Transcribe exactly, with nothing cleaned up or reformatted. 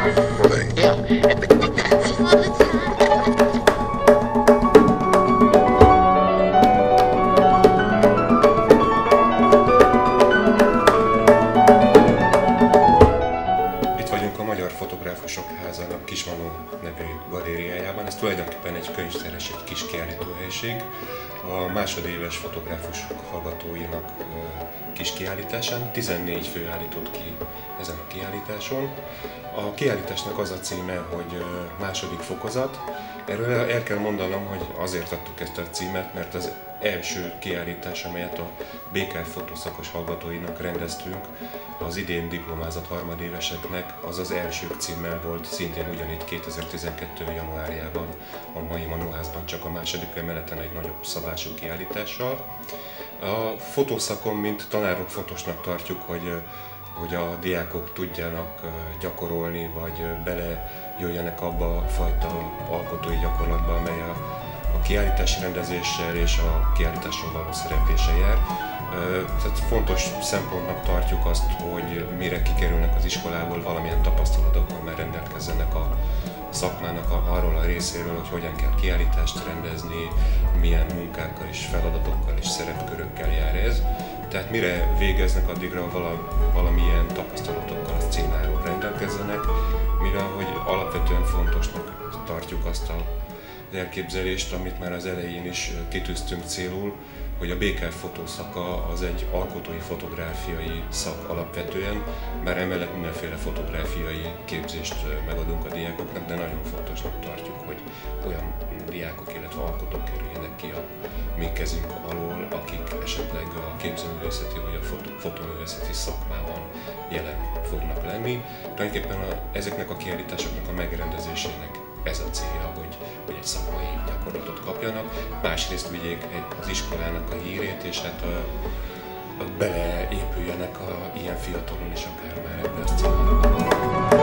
Fotográfusok Házának Kismanó nevű galériájában. Ez tulajdonképpen egy könyvtáros, egy kis kiállítóhelység. A másodéves fotográfusok hallgatóinak kis kiállításán tizennégy fő állított ki ezen a kiállításon. A kiállításnak az a címe, hogy második fokozat. Erről el kell mondanom, hogy azért adtuk ezt a címet, mert az első kiállítás, amelyet a bé ká ef fotószakos hallgatóinak rendeztünk, az idén diplomázott harmadéveseknek, az az elsők címmel volt, szintén ugyanígy kétezer-tizenkettő. januárjában a mai Manóházban, csak a második emeleten egy nagyobb szabású kiállítással. A fotószakon, mint tanárok fontosnak tartjuk, hogy hogy a diákok tudjanak gyakorolni, vagy belejöjjenek abba a fajta alkotói gyakorlatba, amely a, a kiállítási rendezéssel és a kiállításon való szereplése jár. Tehát fontos szempontnak tartjuk azt, hogy mire kikerülnek az iskolából, valamilyen tapasztalatokkal már rendelkezzenek a szakmának arról a részéről, hogy hogyan kell kiállítást rendezni, milyen munkákkal és feladatokkal és szerepkörökkel jár ez. Tehát mire végeznek, addigra valamilyen tapasztalatokkal a címáról rendelkezzenek, mivel hogy alapvetően fontosnak tartjuk azt az elképzelést, amit már az elején is kitűztünk célul, hogy a bé ká ef fotószaka az egy alkotói fotográfiai szak alapvetően, bár emellett mindenféle fotográfiai képzést megadunk a diákoknak, de nagyon fontosnak tartjuk, hogy olyan diákok, illetve alkotók kerüljenek ki a mi kezünk alól, akik esetleg a képzőművészeti vagy a fotó, fotóművészeti szakmában jelen fognak lenni. Tulajdonképpen a, ezeknek a kiállításoknak a megrendezésének ez a célja, hogy, hogy egy szakmai gyakorlatot kapjanak, másrészt vigyék az iskolának a hírét, és hát a, a beleépüljenek a, ilyen fiatalon is akár már ebbe a célba.